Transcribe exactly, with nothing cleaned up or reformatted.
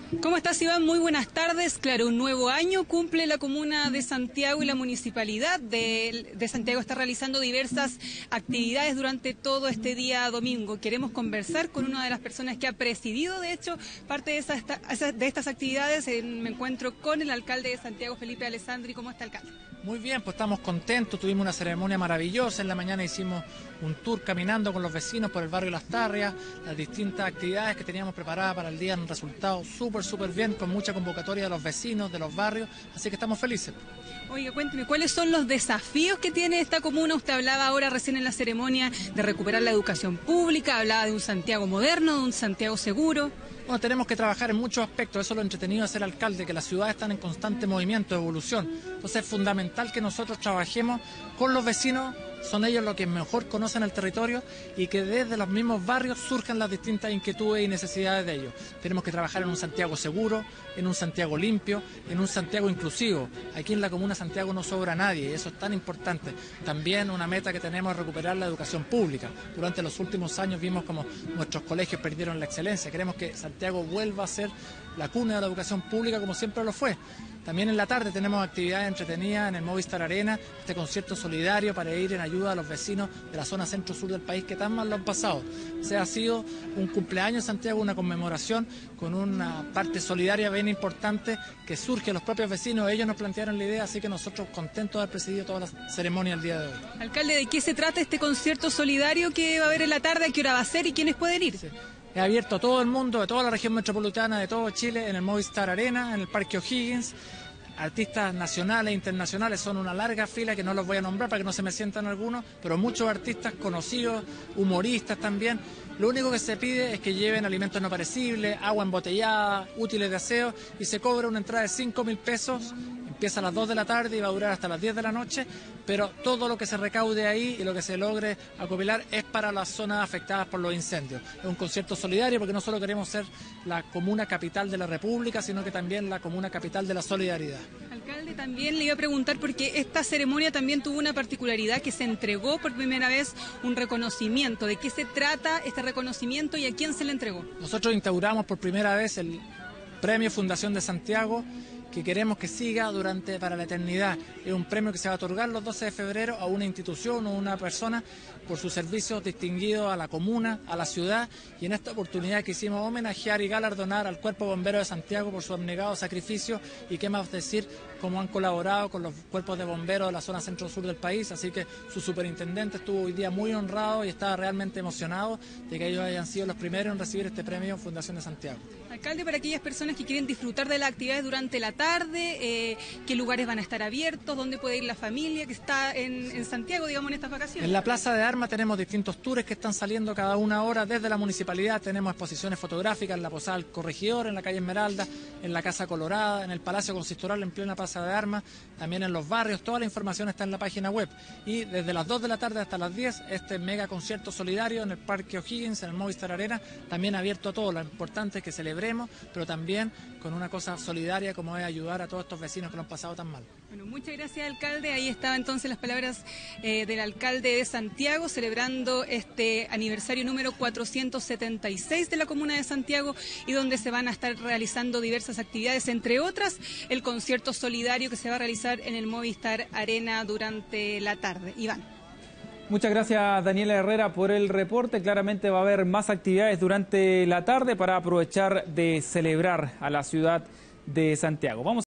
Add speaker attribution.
Speaker 1: ¿Cómo estás, Iván? Muy buenas tardes. Claro, un nuevo año cumple la comuna de Santiago y la municipalidad de, de Santiago está realizando diversas actividades durante todo este día domingo. Queremos conversar con una de las personas que ha presidido, de hecho, parte de, esa, esta, de estas actividades. Me encuentro con el alcalde de Santiago, Felipe Alessandri. ¿Cómo está, alcalde?
Speaker 2: Muy bien, pues estamos contentos, tuvimos una ceremonia maravillosa, en la mañana hicimos un tour caminando con los vecinos por el barrio Las Tarrias, las distintas actividades que teníamos preparadas para el día han resultado súper, súper bien, con mucha convocatoria de los vecinos, de los barrios, así que estamos felices.
Speaker 1: Oiga, cuénteme, ¿cuáles son los desafíos que tiene esta comuna? Usted hablaba ahora recién en la ceremonia de recuperar la educación pública, hablaba de un Santiago moderno, de un Santiago seguro.
Speaker 2: Bueno, tenemos que trabajar en muchos aspectos, eso es lo entretenido de ser alcalde, que las ciudades están en constante movimiento, evolución. Entonces es fundamental que nosotros trabajemos con los vecinos, son ellos los que mejor conocen el territorio y que desde los mismos barrios surjan las distintas inquietudes y necesidades de ellos. Tenemos que trabajar en un Santiago seguro, en un Santiago limpio, en un Santiago inclusivo. Aquí en la comuna de Santiago no sobra nadie y eso es tan importante. También una meta que tenemos es recuperar la educación pública. Durante los últimos años vimos como nuestros colegios perdieron la excelencia. Queremos que Santiago vuelva a ser la cuna de la educación pública como siempre lo fue. También en la tarde tenemos actividades entretenidas en el Movistar Arena, este concierto solidario para ir en ayuda a los vecinos de la zona centro-sur del país que tan mal lo han pasado. O sea, ha sido un cumpleaños en Santiago, una conmemoración con una parte solidaria bien importante que surge de los propios vecinos. Ellos nos plantearon la idea, así que nosotros contentos de haber presidido toda la ceremonia el día de hoy.
Speaker 1: Alcalde, ¿de qué se trata este concierto solidario que va a haber en la tarde? ¿A qué hora va a ser y quiénes pueden ir?
Speaker 2: Sí. Es abierto a todo el mundo, de toda la región metropolitana, de todo Chile, en el Movistar Arena, en el Parque O'Higgins. Artistas nacionales e internacionales, son una larga fila que no los voy a nombrar para que no se me sientan algunos, pero muchos artistas conocidos, humoristas también. Lo único que se pide es que lleven alimentos no perecibles, agua embotellada, útiles de aseo y se cobra una entrada de cinco mil pesos. Empieza a las dos de la tarde y va a durar hasta las diez de la noche, pero todo lo que se recaude ahí y lo que se logre acopilar es para las zonas afectadas por los incendios. Es un concierto solidario porque no solo queremos ser la comuna capital de la República, sino que también la comuna capital de la solidaridad.
Speaker 1: Alcalde, también le iba a preguntar porque esta ceremonia también tuvo una particularidad que se entregó por primera vez un reconocimiento. ¿De qué se trata este reconocimiento y a quién se le entregó?
Speaker 2: Nosotros instauramos por primera vez el Premio Fundación de Santiago, que queremos que siga durante para la eternidad. Es un premio que se va a otorgar los doce de febrero a una institución o una persona por sus servicios distinguidos a la comuna, a la ciudad, y en esta oportunidad quisimos homenajear y galardonar al Cuerpo Bombero de Santiago por su abnegado sacrificio y qué más decir cómo han colaborado con los cuerpos de bomberos de la zona centro-sur del país, así que su superintendente estuvo hoy día muy honrado y estaba realmente emocionado de que ellos hayan sido los primeros en recibir este premio en Fundación de Santiago.
Speaker 1: Alcalde, para aquellas personas que quieren disfrutar de las actividades durante la tarde, eh, ¿qué lugares van a estar abiertos? ¿Dónde puede ir la familia que está en, en Santiago, digamos, en estas vacaciones?
Speaker 2: En la Plaza de Armas tenemos distintos tours que están saliendo cada una hora desde la municipalidad. Tenemos exposiciones fotográficas en la Posada del Corregidor, en la calle Esmeralda, en la Casa Colorada, en el Palacio Consistoral en plena Plaza de Armas, también en los barrios. Toda la información está en la página web. Y desde las dos de la tarde hasta las diez, este mega concierto solidario en el Parque O'Higgins, en el Movistar Arena, también abierto a todos. Lo importante es que celebremos, pero también con una cosa solidaria como es ayudar a todos estos vecinos que lo han pasado tan mal.
Speaker 1: Bueno, muchas gracias, alcalde. Ahí estaban entonces las palabras eh, del alcalde de Santiago, celebrando este aniversario número cuatrocientos setenta y seis de la comuna de Santiago y donde se van a estar realizando diversas actividades, entre otras el concierto solidario que se va a realizar en el Movistar Arena durante la tarde. Iván.
Speaker 3: Muchas gracias, Daniela Herrera, por el reporte. Claramente va a haber más actividades durante la tarde para aprovechar de celebrar a la ciudad de Santiago. Vamos